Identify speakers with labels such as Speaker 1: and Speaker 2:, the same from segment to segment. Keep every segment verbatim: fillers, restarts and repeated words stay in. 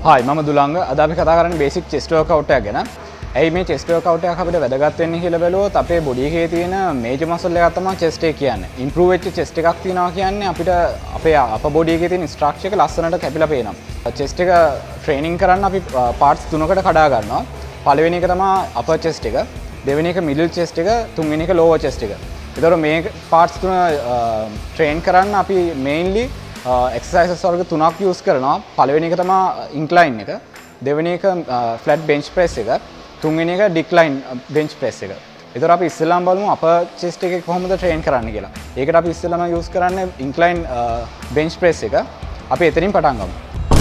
Speaker 1: Hi, මම දුලංග. අද අපි කතා කරන්නේ basic chest workout එකක් ගැන. ඇයි මේ chest workout එකක් අපිට වැදගත් වෙන්නේ කියලා බැලුවොත් අපේ body එකේ තියෙන major muscle එකක් තමයි chest එක කියන්නේ. improve වෙච්ච chest එකක් තියෙනවා කියන්නේ අපිට අපේ upper body එකේ තියෙන structure එක ලස්සනට කැපිලා පේනවා. chest එක training කරන්න අපි parts තුනකට කඩා ගන්නවා. පළවෙනි එක තමයි upper chest එක, දෙවෙනි එක middle chest එක, තුන්වෙනි එක lower chest එක. ඒතකොට මේ parts තුන train කරන්න අපි mainly exercises වර්ග තුනක් use කරනවා. පළවෙනි එක තමයි incline එක, දෙවෙනි එක flat bench press එක, තුන්වෙනි එක decline bench press එක. ඒතර අපි ඉස්සෙල්ලාම බලමු upper chest එකේ කොහොමද train කරන්න කියලා. ඒකට අපි ඉස්සෙල්ලාම use කරන්නේ incline bench press එක. අපි එතනින් පටන් ගමු.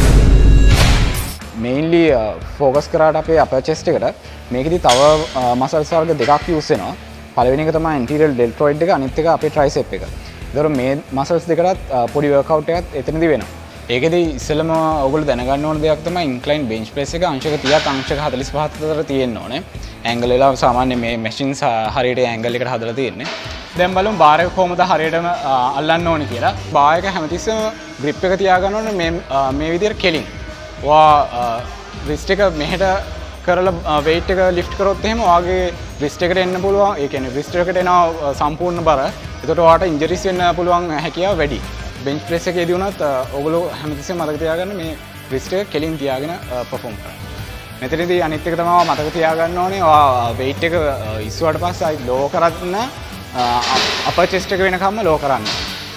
Speaker 1: Mainly focus කරාට අපේ upper chest එකට මේකෙදි තව muscles වර්ග දෙකක් use වෙනවා. පළවෙනි එක තමයි anterior deltoid එක, අනිත් එක අපේ tricep එක. ඒතර මේ මසල්ස් දෙකටත් පොඩි වර්කවුට් එකක් එතනදී වෙනවා. ඒකෙදි ඉස්සෙල්ලම ඔයගොල්ලෝ දැනගන්න ඕන දෙයක් තමයි ඉන්ක්ලයින් බෙන්ච් ප්‍රෙස් එක අංශක තිහක් අංශක හතළිස් පහක් අතර තියෙන්න ඕනේ. ඇන්ගල් වල සාමාන්‍ය මේ මැෂින්ස් හරියට ඇන්ගල් එකට හදලා තියෙන්නේ. දැන් බලමු බාර් එක කොහොමද හරියටම අල්ලන්න ඕනේ කියලා. බාර් එක හැමතිස්සෙම grip එක තියාගන්න ඕනේ මේ මේ විදිහට කෙලින්. ඔයා wrist එක මෙහෙට කරලා weight එක lift කරොත් එහෙම ඔයාගේ wrist එකට එන්න පුළුවන්. ඒ කියන්නේ wrist එකට එන සම්පූර්ණ බර. එතකොට ඔයාට injuries වෙන්න පුළුවන් හැකියාව වැඩි. bench press එකේදී වුණත් ඔයගොල්ලෝ හැමතිස්සෙම මතක තියාගන්න මේ wrist එක කෙලින් තියාගෙන perform කරන්න. මෙතනදී අනිත් එක තමයි මතක තියාගන්න ඕනේ ඔයා weight එක ඉස්සුවට පස්සේ ආයි low කරන්න upper chest එක වෙනකම්ම low කරන්න.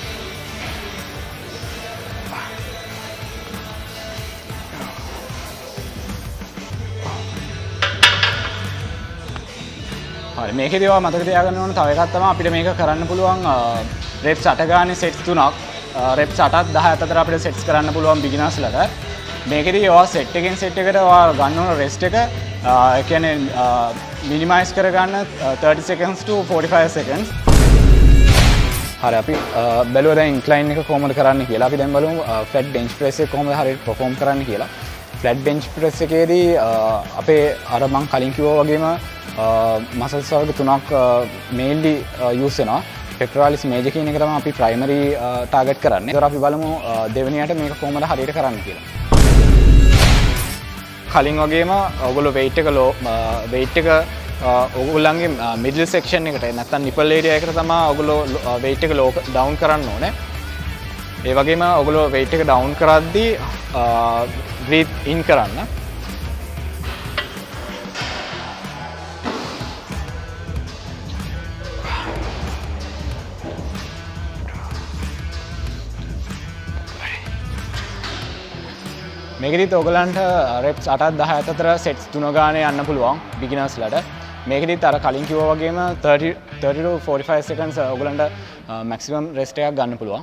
Speaker 1: හරි මේකේදී ඔයා මතක තියාගන්න ඕන තව එකක් තමයි අපිට මේක කරන්න පුළුවන් reps අට ගානේ sets තුනක් reps අටත් දහයත් අතර අපිට sets කරන්න පුළුවන් beginners ලට. මේකේදී ඔයා set එකෙන් set එකට ඔයා ගන්න ඕන rest එක ඒ කියන්නේ minimize කරගන්න thirty seconds to forty-five seconds. හරි අපි බැලුවා දැන් incline එක කොහොමද කරන්න කියලා. අපි දැන් බලමු flat bench press එක කොහොමද හරියට perform කරන්න කියලා. flat bench press එකේදී අපේ අර මම කලින් කිව්වා වගේම muscles වර්ග තුනක් mainly use වෙනවා. pectoralis major කියන එක තමයි අපි primary target කරන්නේ. ඒතර අපි බලමු දෙවෙනියට මේක කොහොමද හරියට කරන්න කියලා. කලින් වගේම ඔයගොල්ලෝ weight එක low weight එක ඔයගොල්ලන්ගේ middle section එකට නැත්නම් nipple area එකට තමයි ඔයගොල්ලෝ weight එක low down කරන්න ඕනේ. ඒ වගේම ඔයගොල්ලෝ weight එක down කරද්දී breathe in කරන්න. මේකෙදිත් ඔයගලන්ට reps අටත් දහයත් අතර sets තුන ගානේ යන්න පුළුවන් beginners ලට. මේකෙදිත් අර කලින් කිව්වා වගේම thirty to forty-five seconds ඔයගලන්ට maximum rest එකක් ගන්න පුළුවන්.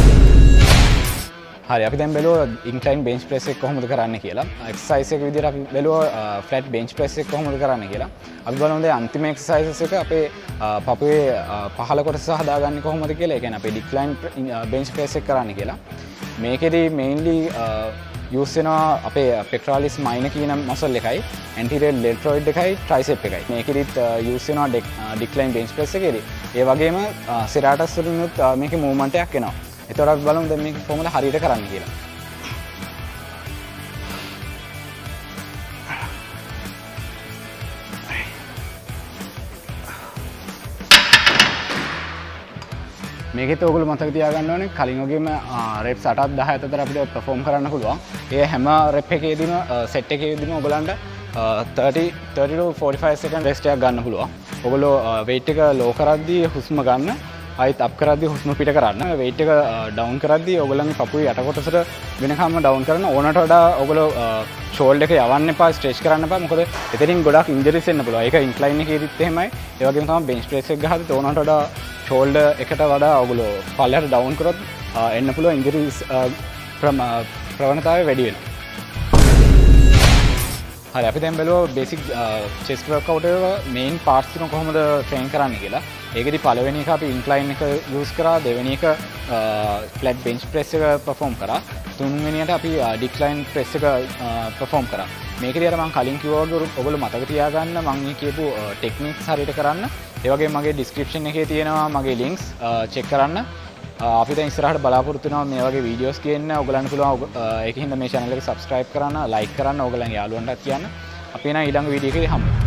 Speaker 1: හරි අපි දැන් බැලුවා incline bench press එක කොහොමද කරන්න කියලා. exercise එක විදිහට අපි බැලුවා flat bench press එක කොහොමද කරන්න කියලා. අපි බලමු දැන් අන්තිම exercises එක අපේ පපුවේ පහළ කොටස හදාගන්නේ කොහොමද කියලා. ඒ කියන්නේ අපේ decline bench press එක කරන්න කියලා. මේකෙදි mainly use වෙනවා අපේ pectoralis minor කියන muscle එකයි anterior deltoid එකයි tricep එකයි. මේකෙදිත් use වෙනවා decline bench press එකේදී. ඒ වගේම serratus වලිනුත් මේකේ movement එකක් එනවා. එතකොට අපි බලමු දැන් මේක කොහොමද හරියට කරන්න කියලා. මේකෙත් ඔයගොල්ලෝ මතක තියාගන්න ඕනේ කලින් වගේම reps අටත් දහයත් අතර අපිට perform කරන්න පුළුවන්. ඒ හැම rep එකේදීම set එකේදීම ඔයගලන්ට thirty to forty-five second rest එකක් ගන්න පුළුවන්. ඔයගොල්ලෝ weight එක low කරද්දී හුස්ම ගන්න, ආයෙත් up කරද්දී හුස්ම පිට කරන්න. weight එක down කරද්දී ඔයගොල්ලන්ගේ පපුවේ යට කොටසට වෙනකම්ම down කරන. ඕනට වඩා ඔයගොල්ලෝ shoulder එක යවන්න එපා, stretch කරන්න එපා. මොකද එතනින් ගොඩක් injuries එන්න පුළුවන්. ඒක incline එකේදීත් එහෙමයි. ඒ වගේම තමයි bench press එක ගහද්දී ඕනට වඩා shoulder එකට වඩා ඔයගොල්ලෝ පල්ලෙහාට down කරොත් එන්න පුළුවන් injuries ප්‍රවණතාවය වැඩි වෙනවා. හරි අපි දැන් බලුවා basic chest workout එක main parts තුන කොහොමද train කරන්න කියලා. ඒකෙදි පළවෙනි එක අපි incline එක use කරා, දෙවෙනි එක flat bench press එක perform කරා, තුන්වෙනියට අපි decline press එක perform කරා. මේකෙදි අර මම කලින් කිව්වා වගේ ඔයගොල්ලෝ මතක තියාගන්න මම මේ කියපු techniques හරියට කරන්න. ඒ වගේම මගේ description එකේ තියෙනවා මගේ links check කරන්න. අපි දැන් ඉස්සරහට බලාපොරොත්තු වෙනවා මේ වගේ වීඩියෝස් කියන්න. ඔයගලන්ට පුළුවන් ඒකින් මේ channel එක subscribe කරන්න, like කරන්න, ඔයගලන්ගේ යාළුවන්ටත් කියන්න. අපි එන ඊළඟ වීඩියෝ එකේ හමු.